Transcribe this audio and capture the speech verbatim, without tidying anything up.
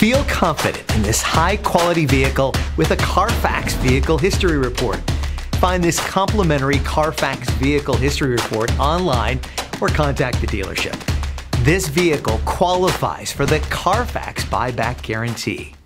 Feel confident in this high-quality vehicle with a Carfax Vehicle History Report. Find this complimentary Carfax Vehicle History Report online or contact the dealership. This vehicle qualifies for the Carfax Buyback Guarantee.